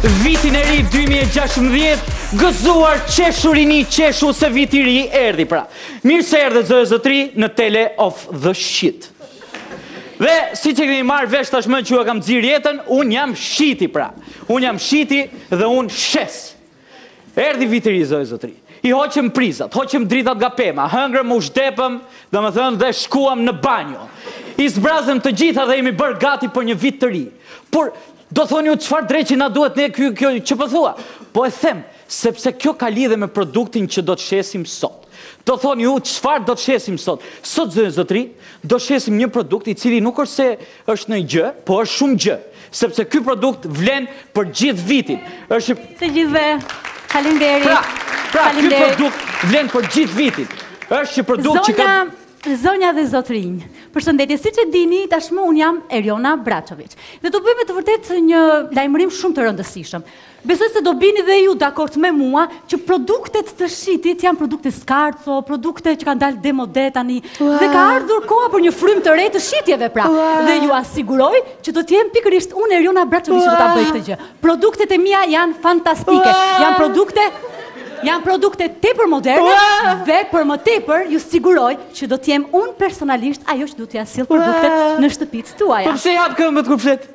vitin e ri 2016, gëzuar qeshurini qeshu se viti i ri erdi pra. Mirë se erdhe zë zotri në Tele of the Shit. Dhe si që keni marrë vesh tashmë që ju kam xhir jetën, unë jam shiti pra. Unë jam shiti dhe unë shes. Erdi viti i ri zë zotri. I hoqëm prizat, hoqëm dritat nga pema, hëngrëm, u shdepëm, dhe më thënë dhe shkuam në banjo. I zbrazëm të gjitha dhe jemi bërë gati për një vit të ri. Por, do thoni ju çfarë dreqi na duhet ne kjo që po thua? Po e them, sepse kjo ka lidhe me produktin që do të shesim sot. Do thoni ju çfarë do të shesim sot? Sot zotri, do shesim një produkt i cili nuk është se është në gjë, po është shumë gjë. Sepse ky produkt vlen për gjithë vitin. Është të gjithëve. Faleminderit. Pra, ky produkt vlen për gjithë vitin. Është një produkt që ka... Zonja dhe zotrinj, përshëndetje, siç e dini, tashmë unë jam Eriona Braçović. Dhe do bëjmë të vërtet një lajmërim shumë të rëndësishëm. Besoj se do bini dhe ju dakord me mua që produktet të shitit janë produkte skarco, produkte që kanë dalë demode tani, dhe ka ardhur koha për një frym të re të shitjeve pra. Dhe ju asiguroj që do të jem pikërisht unë Eriona Braçović që do ta bëj këtë gjë. Produktet e mia janë fantastike, janë produkte tepër moderne dhe për më tepër ju siguroj që do t'jem unë personalisht ajo që do t'ja sill produktet në shtëpitë tuaja. Po pse jap këmbët kur flet?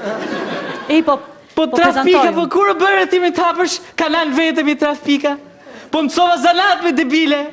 Po trafika, po kur bëre ti me t'hapësh kanal vetëm i trafika? Po mësova zanat me debile.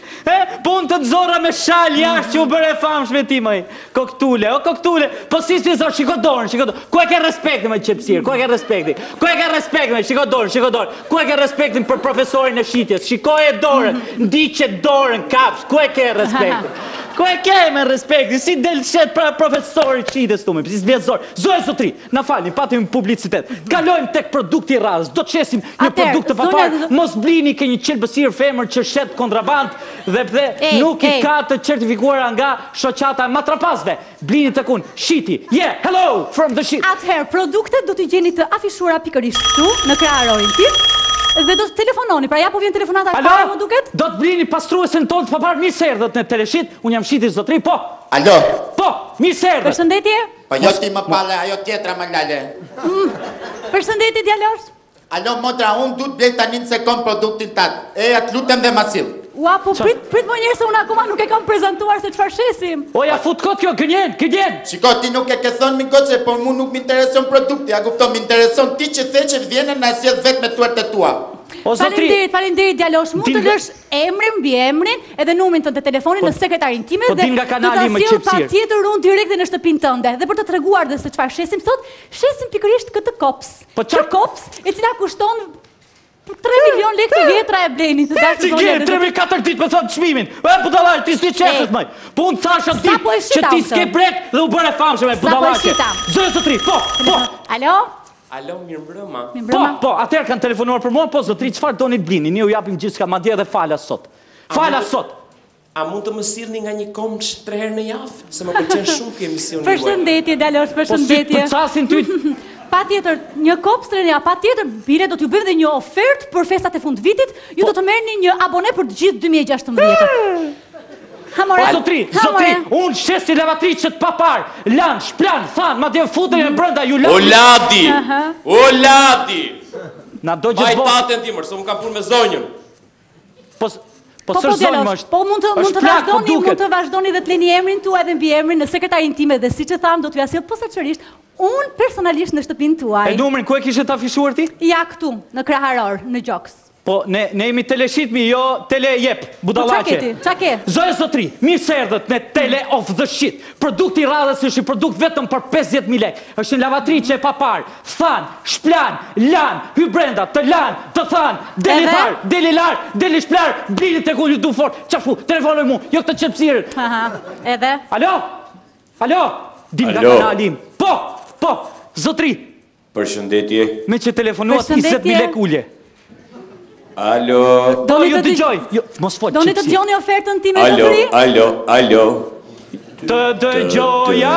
Po unë të nëzora me shal jashtë që u bërë e famshme ti mëj. Koktule, po si zor, shiko dorën. Ku e ke respektin me qepsirë, ku e ke respektin, shiko dorën. Ku e ke respektin për profesorin e shitjes, shiko e dorën, ndiqe dorën, kaps, ku e ke respektin. Ku e ke me respektin, si del shet pra profesorit shitjes tu me, si vjetzor. Zoe zotri, na falni, patim publicitet. Kalojmë tek produkti radhës, do të shesim një produkt të papar, mos blini ke një qelbësirë femër që shet kontraband dhe nuk i ka të certifikuara nga shoqata matrapasve. Blini të kun, shiti, hello, from the shit. Atëherë, produktet do t'i gjeni të afishuara pikërisht këtu, në kraharorin tim, dhe do të telefononi, pra ja po vjen telefonata e parë më duket? Do të blini pastruesen tonë të papar, mirë se erdhët në Teleshit, unë jam shiti zotri, po. Alo. Po, mirë se erdhët. Përshëndetje. Po jo ti më pale, ajo tjetra më lale. Përshëndetje djalosh. Alo motra, unë du të blej tani se kom produktin tatë, atë lutem dhe masil. Ua, po prit më njerë se unë akoma nuk e kam prezentuar se çfarë shesim. Oja, fut kot kjo, gënjen. Shiko, ti nuk e ke thonë mi goce, por mu nuk m'intereson produkti, a kupton, m'intereson ti që the që vjene në asjedh vetë me tuart e tua. Faleminderit djalosh, mund të lësh emrin, mbi emrin, edhe numrin tënd të telefonit në sekretarin time dhe do ta sjell patjetër unë direkte në shtëpinë tënde. Dhe për të treguar dhe se çfarë shesim sot, shesim pikërisht këtë kops. Këtë kops, e cila kushton 3 milion lekë të vjetra e bleni të dashur zonja. Ti ke 3-4 ditë më thon çmimin. Budallaq, ti s'ke qefet më. Po unë thash aty që ti s'ke brek dhe u bëre famshme budallaqe. Zë zotri, po. Alo? Alo, mirëmbrëma. Po, atëherë kanë telefonuar për mua, po zotri, çfarë doni të blini? Ne ju japim gjithçka, madje edhe fala sot. Fala sot. A mund të më sillni nga një komsh 3 herë në javë? Se më pëlqen shumë ky emision. Përshëndetje djalosh, përshëndetje. Po si përcasin ty? Patjetër, një kopës të rënja, patjetër, bile do t'ju bëjmë dhe një ofertë për festat e fund vitit, ju do të merrni një abone për të gjithë 2016. O zotri, unë shesi lavatriçet papar, lan, shplan, than, ma dje futën e brënda, ju lan. O ladi! Na do gjithë bërë. Majtaten timër, se unë kam punë me zonjën. Po së zonjë më është. Po mund të vazhdoni dhe të leni emrin tua edhe mbi emrin në sekretarin time dhe si që thamë do t'ju asjell posaçërisht unë personalisht në shtëpinë tuaj. E numrin ku e kishe të afishuar ti? Ja këtu, në kraharor, në gjoks. Po, ne jemi teleshitmi, jo telejep, budallaqe. Qa ke? Zoe zotri, mirë se erdhët në Tele of the Shit. Produkti radhës është një produkt vetëm për 50.000 lekë. Është një lavatriçe e papar, than, shplan, lan, hy brenda, të lan, të than, deli thar, deli lar, deli shplar, blini tek unë du fort. Çfarë? Telefonoj mu, jo këtë qepsirën. Edhe? Alo? Dim nga kanalim. Po, zotri. Përshëndetje. Me që telefonuat 20.000 lekë ulje. Alo. Ju dëgjoj. Mos fol. Doni të dëgjoni ofertën time zotëri? Alo. Të dëgjoja.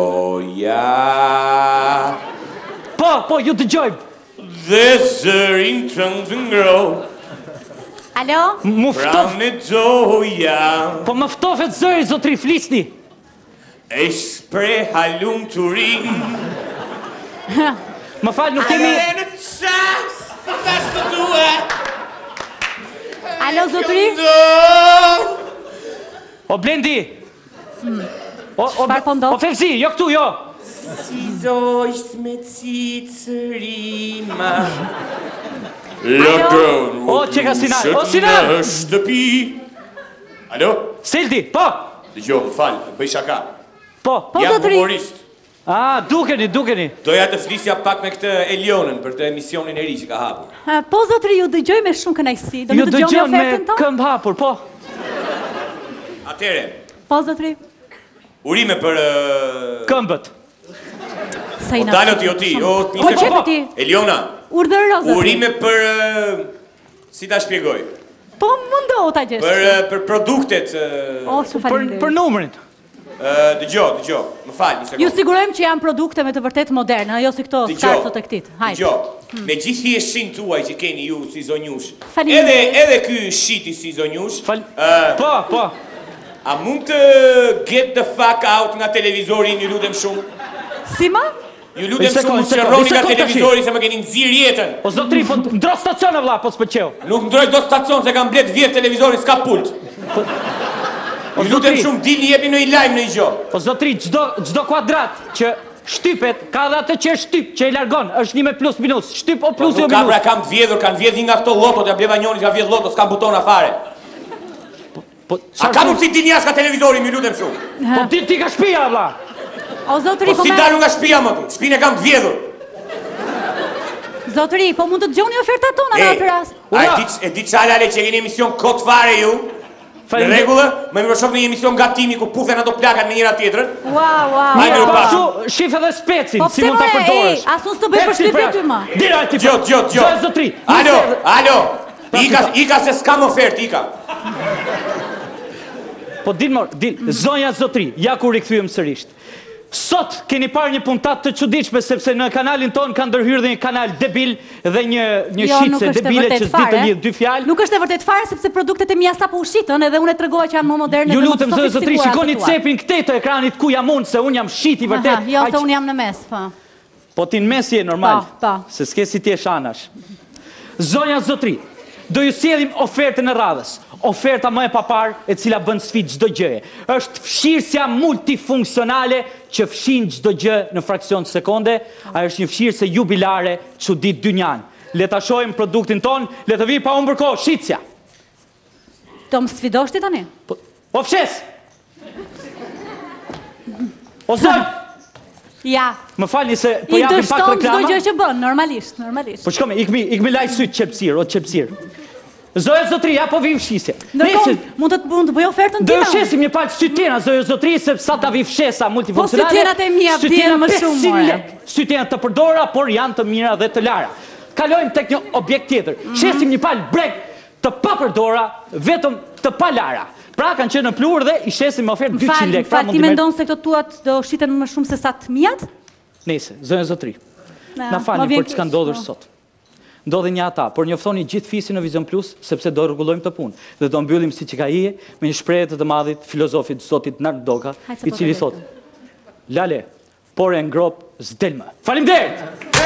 Po, ju dëgjoj. Dhe zërin të ngro. Alo? Pranë gjoja. Po më ftofet zëri, zotri, flisni. E shpre halum të ring. Më falë, nuk kemi... qas, tash të duhet. Alo, zotëri? O Blendi. Çfarë po ndodh? O Fevzi, jo këtu, jo. Si zojsh me cicërima. Lëgën, O, që ka Sinan. O, Sinan! në shtëpi. Alo? Silti, po. Dëgjoj, më fal, bëj shaka. Po. Po, Jam zotëri? humorist. Dukeni. Doja të flisja pak me këtë Elionën për të emisionin e ri që ka hapur. Po, zotëri, ju dëgjoj me shumë kënaqësi. Do Ju të dëgjoni dëgjon me ofertën tonë? këmbë hapur, po. Atere, Po, zotëri. urime për... Këmbët. Sa O i dalot jo ti, o Po, një çepe ti? Eliona, Urdhëro, zotëri. urime për... Si ta shpjegoj? Po, mundohu ta gjesh. Për produktet... O, su Për faleminderit. numrin. Dëgjoj, më fal një sekundë. Ju sigurojmë që janë produkte me të vërtet moderne, jo si këto skarcot e këtit. Hajde. Dëgjoj, me gjithë thjeshtësinë tuaj që keni ju si zonjush. Faleminderit. Edhe ky shiti si zonjush. Po. A mund të get the fuck out nga televizori, ju lutem shumë? Si ma? Ju lutem Një sekond, shumë një sekond, qërroni një nga sekond televizori se më keni nxirr jetën. O zotri, po ndro stacione vlla, po s'pëlqeu. Nuk ndroj do stacion se kam blet vjet televizorin s'ka pult. O Ju lutem zotri, shumë dilni jepni në një lajm në një gjë. o zotri, çdo kuadrat që shtypet, ka dhe atë që është shtyp, që e largon, është 1 me plus minus, shtyp o plus jo Nuk ka pra minus. kam të vjedhur, kanë vjedh një nga këto lotot, ja bleva njëri që ka vjedh lotot, s'ka butona fare. Po, A ka mundësi dilni jashtë ka televizorin, ju lutem shumë. Po ti ka shtëpia vlla. O, zotëri, Po po si me... dalu nga shtëpia më ti? Shtëpinë e kam të vjedhur. Zotëri, po mund të dëgjoni oferta tona në atë rast. E di çala le që keni emision kot fare ju. Në rregull, më mirë shoh në një emision gatimi ku puthen ato plakat me njëra tjetrën. Wow. Hajde, Po pa. ashtu shif edhe specin, Po si pse mund ta more, përdorësh. ej, asun s'të bëj përshtypje ty, ma. Dira ti. Gjot. Zotri. Alo. Ika se s'kam ofertë, ika. Po dil, zonja zotri, ja ku rikthyem sërish. Sot keni parë një puntat të çuditshme sepse në kanalin ton kanë ndërhyrë dhe një kanal debil dhe një shitse debile që s'di të lidh dy fjalë. Nuk është e vërtet fare sepse produktet e mia sapo u shitën edhe unë e tregova që janë më moderne Ju dhe më lutem të zotri, sofistikuara shikoni se tuaj. cepin këtej të ekranit ku jam unë se unë jam shit i vërtet. Jo, se unë jam në mes, po. Po ti në mes je normal. Po. Se s'ke si ti e shanash. Zonja zotri, do ju sjellim ofertën e radhës. Oferta më e papar e cila bën sfidë çdo gjëje. Është fshirësja multifunksionale që fshin çdo gjë në fraksion të sekonde. Ajo është një fshirëse jubilare çudit dynjan. Le ta shohim produktin ton, le të vi pa humbur kohë, shitja. Do më sfidosh ti tani? O fshes. O zot, Ja. më falni se po I japim pak dështon çdo reklama. gjë që bën, normalisht. Po shkome, ikmi laj syt qepsir, o qepsir. Zoja zotri, ja po vim shisje. Ndërkohë, mund të bëj ofertën Do time. ju shesim një palë sytjena, zoja zotri, sepse sa ta vi fshesa multifunksionale. Po sytjenat e mia vjen më shumë, more. Sytjenat të përdora, por janë të mira dhe të lara. Kalojmë tek një objekt tjetër. Shesim një palë breg të papërdora, vetëm të palara. Pra kanë qenë në plur dhe i shesim me ofertë 200 lekë. Fal, ti mendon se këto tuat do shiten më shumë se sa të mijat? Nese, zoja zotri. Na Më falni vjen për çka ndodhur sot. Ndodhi një ata, por njoftoni gjithë fisin në Vision Plus, sepse do rregullojmë të punë dhe do mbyllim siç ka ije me një shprehje të madhit filozofit zotit Nart Doka, i cili thotë: Lale, por e ngrop s'del më. Faleminderit.